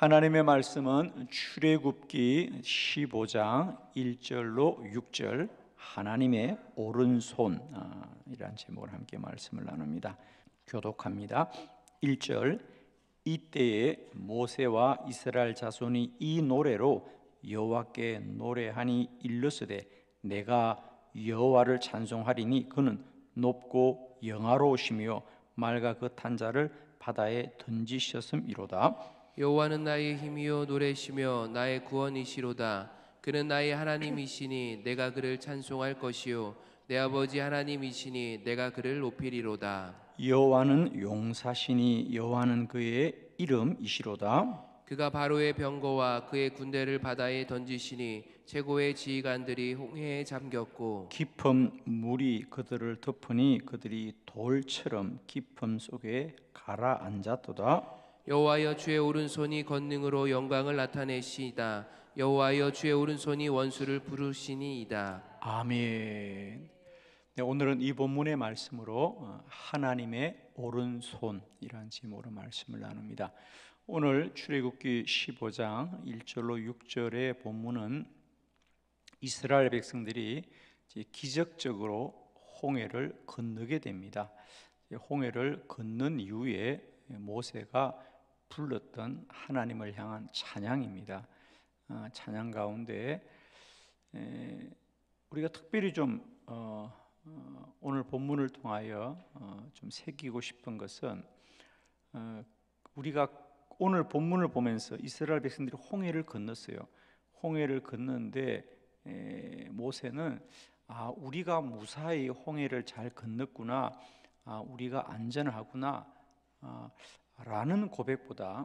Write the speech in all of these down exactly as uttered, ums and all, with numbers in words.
하나님의 말씀은 출애굽기 십오 장 일 절로 육 절, 하나님의 오른손이라는 제목으로 함께 말씀을 나눕니다. 교독합니다. 일 절, 이때에 모세와 이스라엘 자손이 이 노래로 여호와께 노래하니 일렀으되 내가 여호와를 찬송하리니 그는 높고 영화로우시며 말과 그 탄 자를 바다에 던지셨음이로다. 여호와는 나의 힘이요 노래시며 나의 구원이시로다. 그는 나의 하나님이시니 내가 그를 찬송할 것이요 내 아버지 하나님이시니 내가 그를 높이리로다. 여호와는 용사시니 여호와는 그의 이름이시로다. 그가 바로의 병거와 그의 군대를 바다에 던지시니 최고의 지휘관들이 홍해에 잠겼고 깊은 물이 그들을 덮으니 그들이 돌처럼 깊음 속에 가라앉았도다. 여호와여 주의 오른손이 권능으로 영광을 나타내시이다. 여호와여 주의 오른손이 원수를 부르시니이다. 아멘. 네, 오늘은 이 본문의 말씀으로 하나님의 오른손이라는 제목으로 말씀을 나눕니다. 오늘 출애굽기 십오 장 일 절로 육 절의 본문은 이스라엘 백성들이 기적적으로 홍해를 건너게 됩니다. 홍해를 건넌 이후에 모세가 불렀던 하나님을 향한 찬양입니다. 찬양 가운데 우리가 특별히 좀 오늘 본문을 통하여 좀 새기고 싶은 것은, 우리가 오늘 본문을 보면서 이스라엘 백성들이 홍해를 건넜어요. 홍해를 건너는데 모세는 아, 우리가 무사히 홍해를 잘 건넜구나, 아, 우리가 안전하구나 아, 라는 고백보다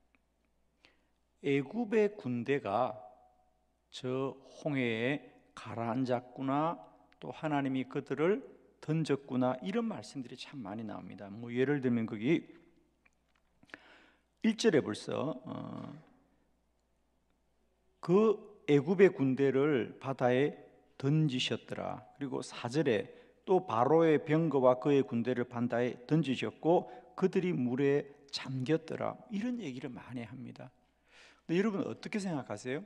애굽의 군대가 저 홍해에 가라앉았구나, 또 하나님이 그들을 던졌구나, 이런 말씀들이 참 많이 나옵니다. 뭐 예를 들면 거기 일 절에 벌써 어, 그 애굽의 군대를 바다에 던지셨더라. 그리고 사 절에 또 바로의 병거와 그의 군대를 바다에 던지셨고 그들이 물에 잠겼더라. 이런 얘기를 많이 합니다. 근데 여러분 어떻게 생각하세요?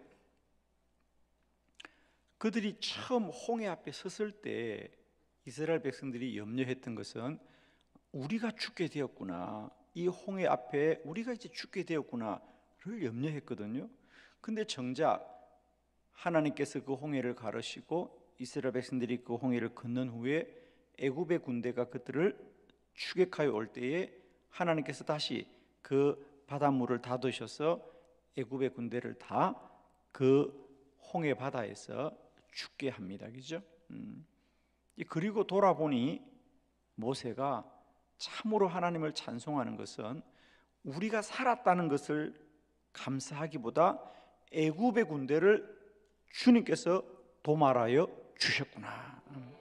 그들이 처음 홍해 앞에 섰을 때 이스라엘 백성들이 염려했던 것은 우리가 죽게 되었구나, 이 홍해 앞에 우리가 이제 죽게 되었구나를 염려했거든요. 근데 정작 하나님께서 그 홍해를 가르시고 이스라엘 백성들이 그 홍해를 건넌 후에 애굽의 군대가 그들을 추격하여 올 때에 하나님께서 다시 그 바닷물을 닫으셔서 애굽의 군대를 다 그 홍해 바다에서 죽게 합니다. 그죠? 음. 그리고 돌아보니 모세가 참으로 하나님을 찬송하는 것은 우리가 살았다는 것을 감사하기보다 애굽의 군대를 주님께서 도말하여 주셨구나,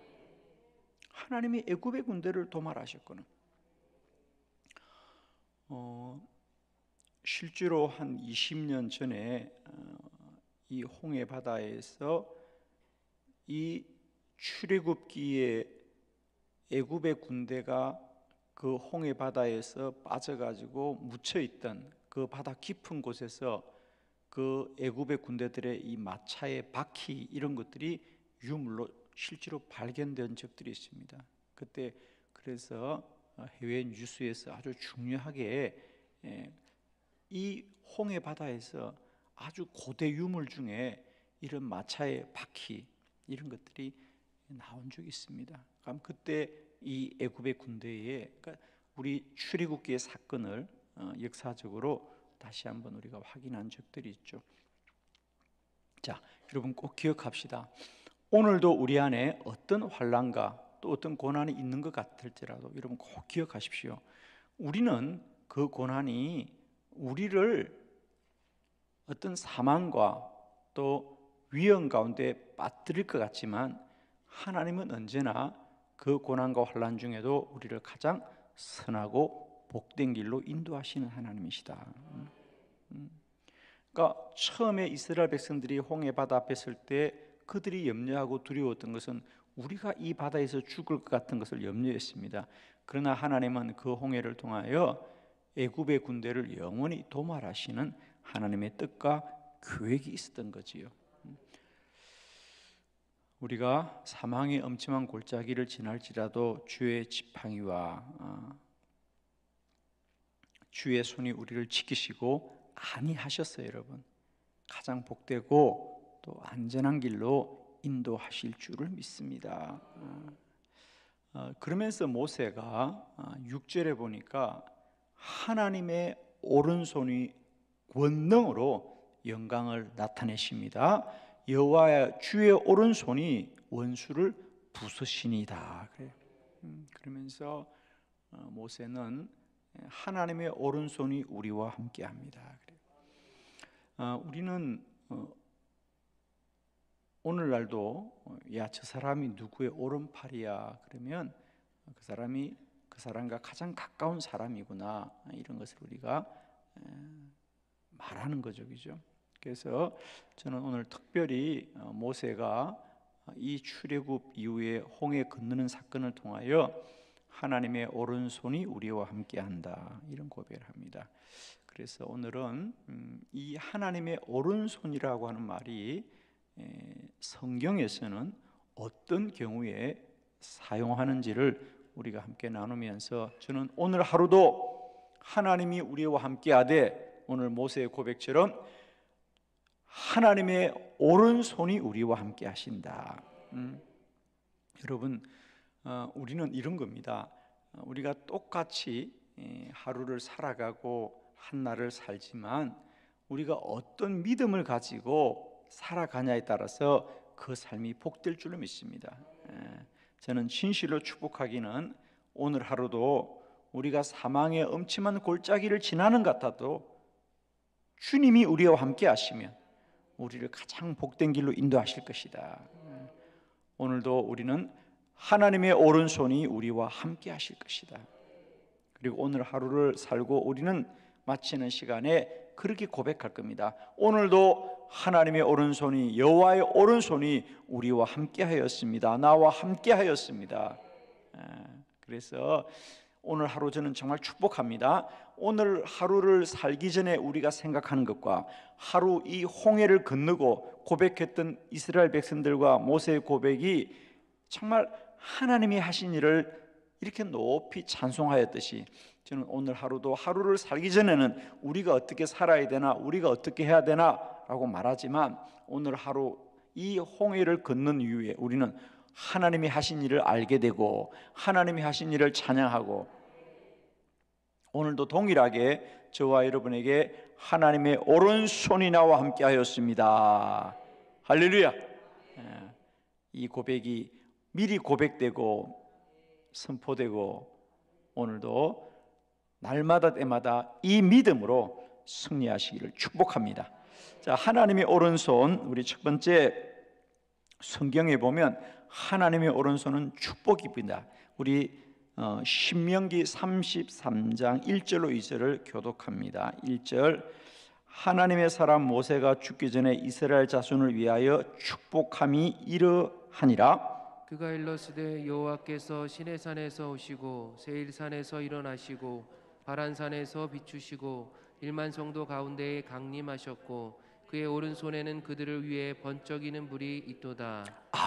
하나님이 애굽의 군대를 도말하셨구나. 어, 실제로 한 이십 년 전에 어, 이 홍해 바다에서 이 출애굽기에 애굽의 군대가 그 홍해 바다에서 빠져가지고 묻혀있던 그 바다 깊은 곳에서 그 애굽의 군대들의 이 마차의 바퀴 이런 것들이 유물로 실제로 발견된 적들이 있습니다. 그때 그래서 해외 뉴스에서 아주 중요하게 이 홍해 바다에서 아주 고대 유물 중에 이런 마차의 바퀴 이런 것들이 나온 적이 있습니다. 그럼 그때 이 애굽의 군대에, 그러니까 우리 출애굽기의 사건을 역사적으로 다시 한번 우리가 확인한 적들이 있죠. 자, 여러분 꼭 기억합시다. 오늘도 우리 안에 어떤 환난과 또 어떤 고난이 있는 것 같을지라도 여러분 꼭 기억하십시오. 우리는 그 고난이 우리를 어떤 사망과 또 위험 가운데 빠뜨릴 것 같지만 하나님은 언제나 그 고난과 환난 중에도 우리를 가장 선하고 복된 길로 인도하시는 하나님이시다. 그러니까 처음에 이스라엘 백성들이 홍해 바다 앞에 설 때 그들이 염려하고 두려웠던 것은 우리가 이 바다에서 죽을 것 같은 것을 염려했습니다. 그러나 하나님은 그 홍해를 통하여 애굽의 군대를 영원히 도말하시는 하나님의 뜻과 계획이 있었던 거지요. 우리가 사망의 엄침한 골짜기를 지날지라도 주의 지팡이와 주의 손이 우리를 지키시고 안위하셨어요. 여러분, 가장 복되고 또 안전한 길로 인도하실 줄을 믿습니다. 그러면서 모세가 육 절에 보니까 하나님의 오른손이 권능으로 영광을 나타내십니다. 여호와의 주의 오른손이 원수를 부수시니이다. 그러면서 모세는 하나님의 오른손이 우리와 함께합니다. 우리는 오늘날도 야, 저 사람이 누구의 오른팔이야 그러면 그 사람이 그 사람과 가장 가까운 사람이구나, 이런 것을 우리가 말하는 거죠, 그죠? 그래서 저는 오늘 특별히 모세가 이 출애굽 이후에 홍해 건너는 사건을 통하여 하나님의 오른손이 우리와 함께한다, 이런 고백을 합니다. 그래서 오늘은 이 하나님의 오른손이라고 하는 말이 성경에서는 어떤 경우에 사용하는지를 우리가 함께 나누면서, 저는 오늘 하루도 하나님이 우리와 함께하되 오늘 모세의 고백처럼 하나님의 오른손이 우리와 함께 하신다. 음. 여러분, 어, 우리는 이런 겁니다. 우리가 똑같이 하루를 살아가고 한 날을 살지만 우리가 어떤 믿음을 가지고 살아가냐에 따라서 그 삶이 복될 줄로 믿습니다. 저는 진실로 축복하기는 오늘 하루도 우리가 사망의 엄침한 골짜기를 지나는 것 같아도 주님이 우리와 함께 하시면 우리를 가장 복된 길로 인도하실 것이다. 오늘도 우리는 하나님의 오른손이 우리와 함께 하실 것이다. 그리고 오늘 하루를 살고 우리는 마치는 시간에 그렇게 고백할 겁니다. 오늘도 하나님의 오른손이, 여호와의 오른손이 우리와 함께 하였습니다. 나와 함께 하였습니다. 그래서 오늘 하루 저는 정말 축복합니다. 오늘 하루를 살기 전에 우리가 생각하는 것과 하루 이 홍해를 건너고 고백했던 이스라엘 백성들과 모세의 고백이 정말 하나님이 하신 일을 이렇게 높이 찬송하였듯이, 저는 오늘 하루도 하루를 살기 전에는 우리가 어떻게 살아야 되나, 우리가 어떻게 해야 되나 라고 말하지만 오늘 하루 이 홍해를 걷는 이후에 우리는 하나님이 하신 일을 알게 되고 하나님이 하신 일을 찬양하고, 오늘도 동일하게 저와 여러분에게 하나님의 오른손이 나와 함께 하였습니다. 할렐루야. 이 고백이 미리 고백되고 선포되고 오늘도 날마다 때마다 이 믿음으로 승리하시기를 축복합니다. 자, 하나님의 오른손, 우리 첫 번째 성경에 보면 하나님의 오른손은 축복입니다. 우리 어, 신명기 삼십삼 장 일 절로 이 절을 교독합니다. 일 절, 하나님의 사람 모세가 죽기 전에 이스라엘 자손을 위하여 축복함이 이러하니라. 그가 일러스되 여호와께서 시내산에서 오시고 세일산에서 일어나시고 바란산에서 비추시고 일만성도 가운데에 강림하셨고 그의 오른손에는 그들을 위해 번쩍이는 불이 있도다.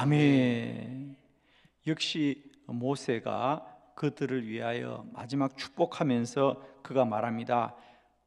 아멘. 역시 모세가 그들을 위하여 마지막 축복하면서 그가 말합니다.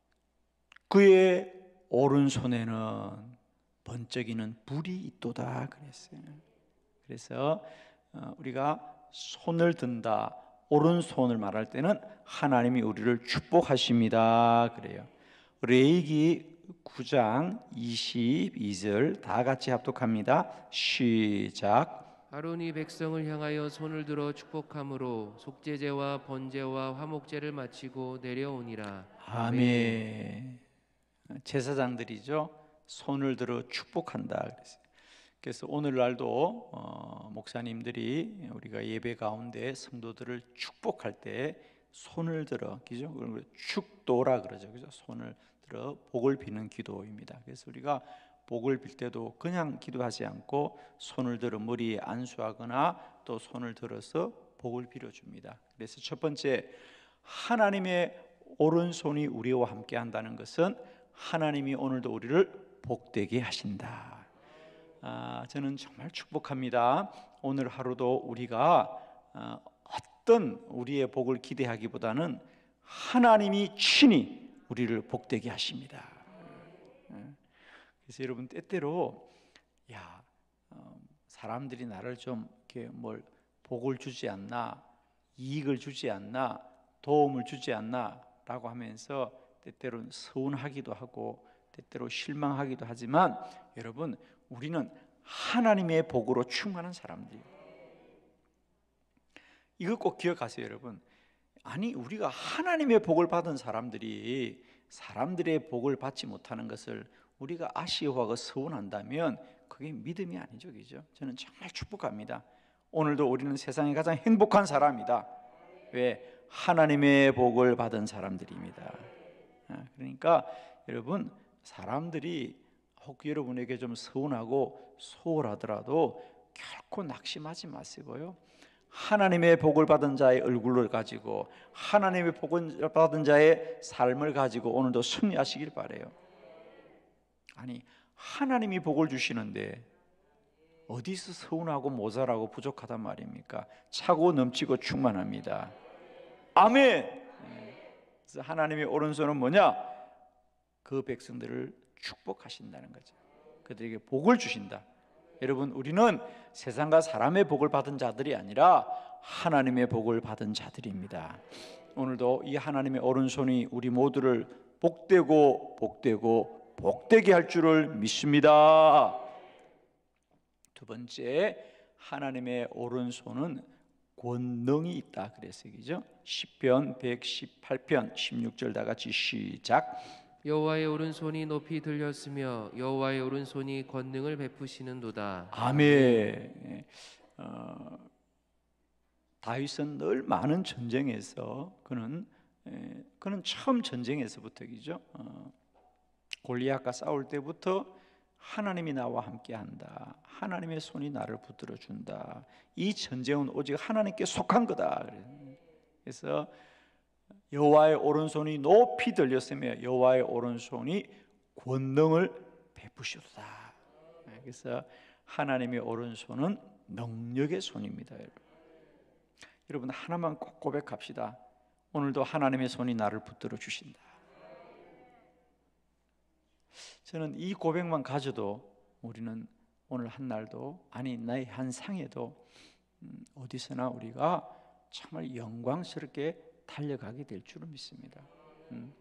그의 오른손에는 번쩍이는 불이 있도다 그랬어요. 그래서 우리가 손을 든다, 오른손을 말할 때는 하나님이 우리를 축복하십니다 그래요. 레위기 구 장 이십이 절 다 같이 합독합니다. 시작. 아론이 백성을 향하여 손을 들어 축복함으로 속죄제와 번제와 화목제를 마치고 내려오니라. 아멘. 제사장들이죠. 손을 들어 축복한다 그랬어요. 그래서 오늘날도 어, 목사님들이 우리가 예배 가운데 성도들을 축복할 때 손을 들어, 그죠? 축도라 그러죠, 그죠? 손을 들어 복을 비는 기도입니다. 그래서 우리가 복을 빌 때도 그냥 기도하지 않고 손을 들어 머리에 안수하거나 또 손을 들어서 복을 빌어줍니다. 그래서 첫 번째, 하나님의 오른손이 우리와 함께 한다는 것은 하나님이 오늘도 우리를 복되게 하신다. 아, 저는 정말 축복합니다. 오늘 하루도 우리가 아, 어떤 우리의 복을 기대하기보다는 하나님이 친히 우리를 복되게 하십니다. 그래서 여러분, 때때로 야 어, 사람들이 나를 좀 이렇게 뭘 복을 주지 않나, 이익을 주지 않나, 도움을 주지 않나 라고 하면서 때때로는 서운하기도 하고 때때로 실망하기도 하지만, 여러분, 우리는 하나님의 복으로 충만한 사람들이에요. 이거 꼭 기억하세요, 여러분. 아니, 우리가 하나님의 복을 받은 사람들이 사람들의 복을 받지 못하는 것을 우리가 아쉬워하고 서운한다면 그게 믿음이 아니죠, 그죠? 저는 정말 축복합니다. 오늘도 우리는 세상에 가장 행복한 사람이다. 왜? 하나님의 복을 받은 사람들입니다. 그러니까 여러분, 사람들이 혹 여러분에게 좀 서운하고 소홀하더라도 결코 낙심하지 마시고요, 하나님의 복을 받은 자의 얼굴을 가지고, 하나님의 복을 받은 자의 삶을 가지고 오늘도 승리하시길 바라요. 아니, 하나님이 복을 주시는데 어디서 서운하고 모자라고 부족하단 말입니까? 차고 넘치고 충만합니다. 아멘. 그래서 하나님의 오른손은 뭐냐? 그 백성들을 축복하신다는 거죠. 그들에게 복을 주신다. 여러분, 우리는 세상과 사람의 복을 받은 자들이 아니라 하나님의 복을 받은 자들입니다. 오늘도 이 하나님의 오른손이 우리 모두를 복되고 복되고 복되게 할 줄을 믿습니다. 두 번째, 하나님의 오른손은 권능이 있다 그랬어요, 그죠? 시편 백십팔 편 십육 절 다 같이 시작. 여호와의 오른손이 높이 들렸으며 여호와의 오른손이 권능을 베푸시는도다. 아멘. 어, 다윗은 늘 많은 전쟁에서 그는 에, 그는 처음 전쟁에서부터이죠. 어, 골리앗과 싸울 때부터 하나님이 나와 함께한다. 하나님의 손이 나를 붙들어 준다. 이 전쟁은 오직 하나님께 속한 거다. 그래서 여호와의 오른손이 높이 들렸으며 여호와의 오른손이 권능을 베푸셨다. 그래서 하나님의 오른손은 능력의 손입니다. 여러분, 하나만 꼭 고백합시다. 오늘도 하나님의 손이 나를 붙들어 주신다. 저는 이 고백만 가져도 우리는 오늘 한 날도, 아니 나의 한 상에도 음, 어디서나 우리가 정말 영광스럽게 달려가게 될 줄을 믿습니다. 음.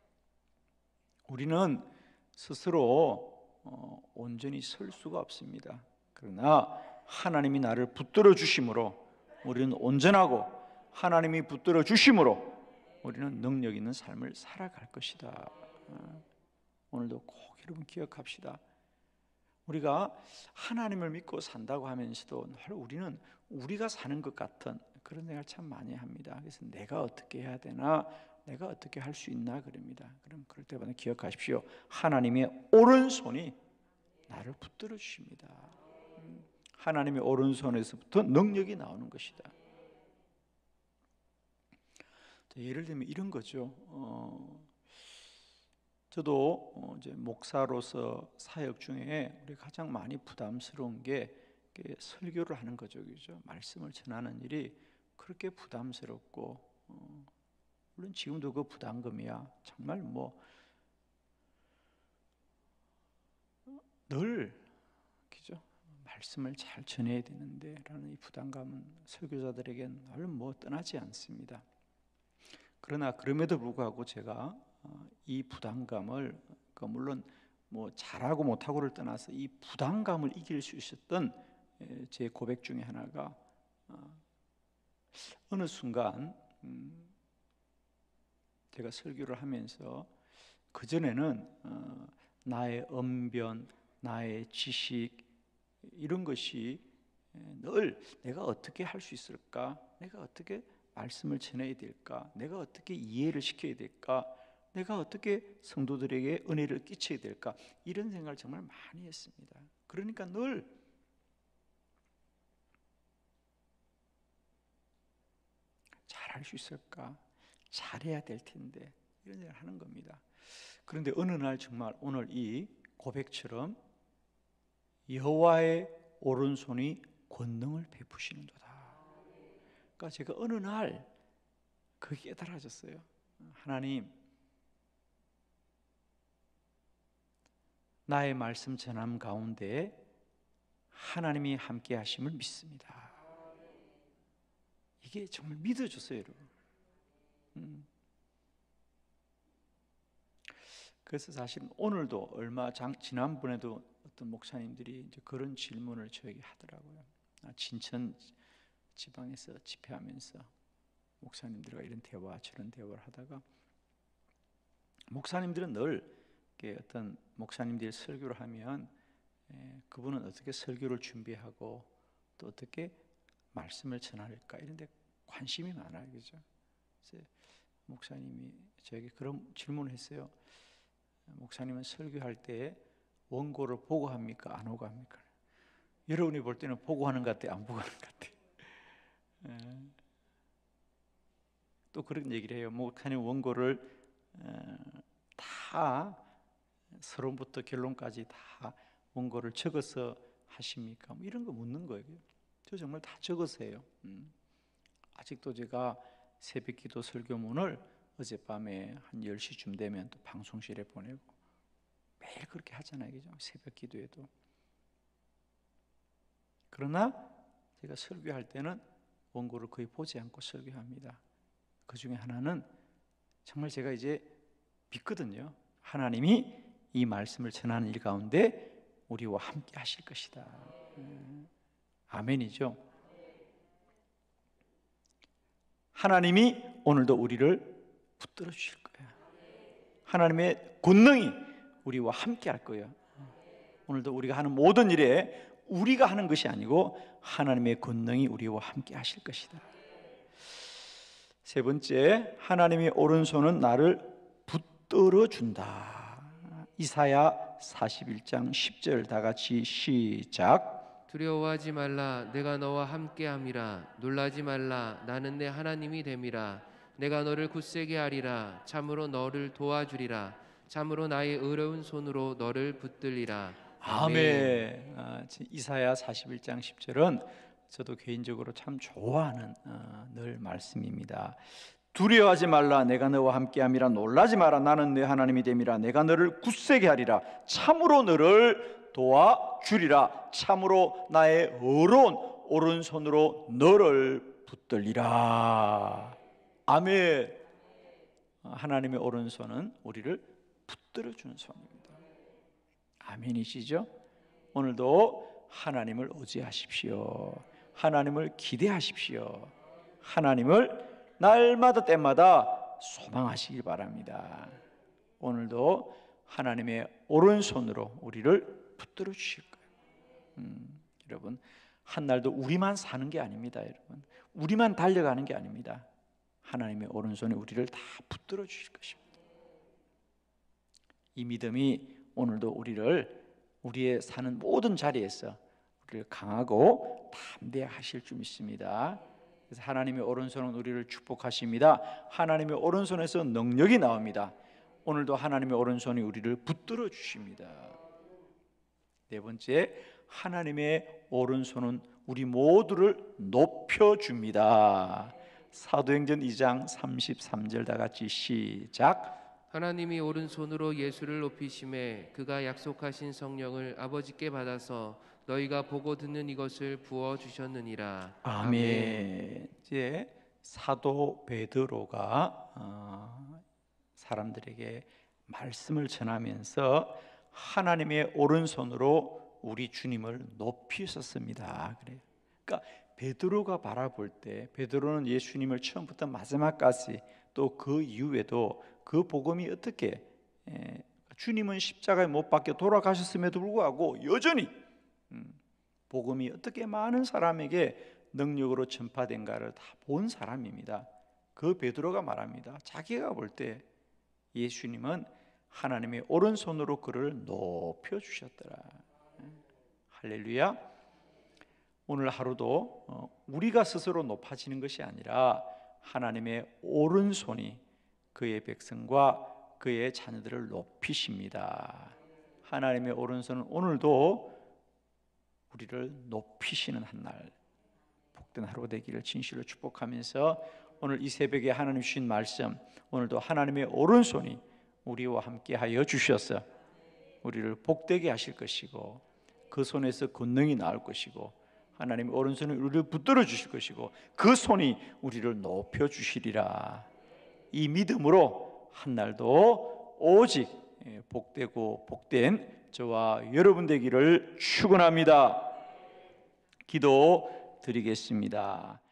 우리는 스스로 어, 온전히 설 수가 없습니다. 그러나 하나님이 나를 붙들어 주심으로 우리는 온전하고, 하나님이 붙들어 주심으로 우리는 능력 있는 삶을 살아갈 것이다. 어, 오늘도 꼭 여러분 기억합시다. 우리가 하나님을 믿고 산다고 하면서도 늘 우리는 우리가 사는 것 같은 그런 생각을 참 많이 합니다. 그래서 내가 어떻게 해야 되나, 내가 어떻게 할 수 있나 그럽니다. 그럼 그럴 때마다 기억하십시오. 하나님의 오른손이 나를 붙들어 주십니다. 하나님의 오른손에서부터 능력이 나오는 것이다. 예를 들면 이런 거죠. 어, 저도 어, 이제 목사로서 사역 중에 우리 가장 많이 부담스러운 게 설교를 하는 거죠, 그죠? 말씀을 전하는 일이 그렇게 부담스럽고, 어, 물론 지금도 그 부담감이야. 정말 뭐 늘 그죠? 말씀을 잘 전해야 되는데라는 이 부담감은 설교자들에게 늘 뭐 떠나지 않습니다. 그러나 그럼에도 불구하고 제가 이 부담감을, 물론 뭐 잘하고 못하고를 떠나서 이 부담감을 이길 수 있었던 제 고백 중에 하나가, 어느 순간 제가 설교를 하면서 그전에는 나의 언변, 나의 지식 이런 것이 늘 내가 어떻게 할 수 있을까, 내가 어떻게 말씀을 전해야 될까, 내가 어떻게 이해를 시켜야 될까, 내가 어떻게 성도들에게 은혜를 끼쳐야 될까, 이런 생각을 정말 많이 했습니다. 그러니까 늘 잘할 수 있을까, 잘해야 될 텐데 이런 생각을 하는 겁니다. 그런데 어느 날 정말 오늘 이 고백처럼 여호와의 오른손이 권능을 베푸시는도다. 그러니까 제가 어느 날 그게 깨달아졌어요. 하나님, 나의 말씀 전함 가운데 하나님이 함께 하심을 믿습니다. 이게 정말 믿어졌어요, 여러분. 음. 그래서 사실 오늘도 얼마 장, 지난번에도 어떤 목사님들이 이제 그런 질문을 저에게 하더라고요. 아, 진천 지방에서 집회하면서 목사님들과 이런 대화 저런 대화를 하다가, 목사님들은 늘 어떤 목사님들이 설교를 하면 에, 그분은 어떻게 설교를 준비하고 또 어떻게 말씀을 전할까 이런 데 관심이 많아요. 그죠? 그래서 목사님이 저에게 그런 질문을 했어요. 목사님은 설교할 때 원고를 보고 합니까? 안 보고 합니까? 여러분이 볼 때는 보고 하는 것 같아요? 안 보고 하는 것 같아요? 에. 또 그런 얘기를 해요. 목사님 원고를 에, 다 서론부터 결론까지 다 원고를 적어서 하십니까? 뭐 이런 거 묻는 거예요. 저 정말 다 적어서 해요. 음. 아직도 제가 새벽기도 설교문을 어젯밤에 한 열 시쯤 되면 또 방송실에 보내고 매일 그렇게 하잖아요. 그죠? 새벽기도에도. 그러나 제가 설교할 때는 원고를 거의 보지 않고 설교합니다. 그 중에 하나는 정말 제가 이제 믿거든요. 하나님이 이 말씀을 전하는 일 가운데 우리와 함께 하실 것이다. 음, 아멘이죠. 하나님이 오늘도 우리를 붙들어 주실 거예요. 하나님의 권능이 우리와 함께 할 거예요. 오늘도 우리가 하는 모든 일에 우리가 하는 것이 아니고 하나님의 권능이 우리와 함께 하실 것이다. 세 번째, 하나님의 오른손은 나를 붙들어 준다. 이사야 사십일 장 십 절 다 같이 시작. 두려워하지 말라, 내가 너와 함께함이라. 놀라지 말라, 나는 내 하나님이 됨이라. 내가 너를 굳세게 하리라. 참으로 너를 도와주리라. 참으로 나의 의로운 손으로 너를 붙들리라. 아멘. 아, 이사야 사십일 장 십 절은 저도 개인적으로 참 좋아하는 어, 늘 말씀입니다. 두려워하지 말라, 내가 너와 함께함이라. 놀라지 마라, 나는 내 하나님이 됨이라. 내가 너를 굳세게 하리라. 참으로 너를 도와주리라. 참으로 나의 의로운 오른손으로 너를 붙들리라. 아멘. 하나님의 오른손은 우리를 붙들어주는 손입니다. 아멘이시죠? 오늘도 하나님을 의지하십시오. 하나님을 기대하십시오. 하나님을 날마다 때마다 소망하시길 바랍니다. 오늘도 하나님의 오른손으로 우리를 붙들어 주실 거예요. 음, 여러분, 한 날도 우리만 사는 게 아닙니다. 여러분, 우리만 달려가는 게 아닙니다. 하나님의 오른손이 우리를 다 붙들어 주실 것입니다. 이 믿음이 오늘도 우리를 우리의 사는 모든 자리에서 우리를 강하고 담대하실 줄 믿습니다. 그래서 하나님의 오른손은 우리를 축복하십니다. 하나님의 오른손에서 능력이 나옵니다. 오늘도 하나님의 오른손이 우리를 붙들어 주십니다. 네 번째, 하나님의 오른손은 우리 모두를 높여줍니다. 사도행전 이 장 삼십삼 절 다 같이 시작. 하나님이 오른손으로 예수를 높이심에 그가 약속하신 성령을 아버지께 받아서 너희가 보고 듣는 이것을 부어 주셨느니라. 아멘. 아멘. 이제 사도 베드로가 어, 사람들에게 말씀을 전하면서 하나님의 오른손으로 우리 주님을 높이셨습니다. 그래. 그러니까 베드로가 바라볼 때, 베드로는 예수님을 처음부터 마지막까지 또 그 이후에도 그 복음이 어떻게, 에, 주님은 십자가에 못 박혀 돌아가셨음에도 불구하고 여전히 음, 복음이 어떻게 많은 사람에게 능력으로 전파된가를 다 본 사람입니다. 그 베드로가 말합니다. 자기가 볼 때 예수님은 하나님의 오른손으로 그를 높여주셨더라. 할렐루야. 오늘 하루도 우리가 스스로 높아지는 것이 아니라 하나님의 오른손이 그의 백성과 그의 자녀들을 높이십니다. 하나님의 오른손은 오늘도 우리를 높이시는 한날, 복된 하루 되기를 진실로 축복하면서 오늘 이 새벽에 하나님 주신 말씀, 오늘도 하나님의 오른손이 우리와 함께 하여 주셔서 우리를 복되게 하실 것이고, 그 손에서 권능이 나올 것이고, 하나님의 오른손이 우리를 붙들어 주실 것이고, 그 손이 우리를 높여 주시리라. 이 믿음으로 한날도 오직 복되고 복된 저와 여러분 되기를 축원합니다. 기도 드리겠습니다.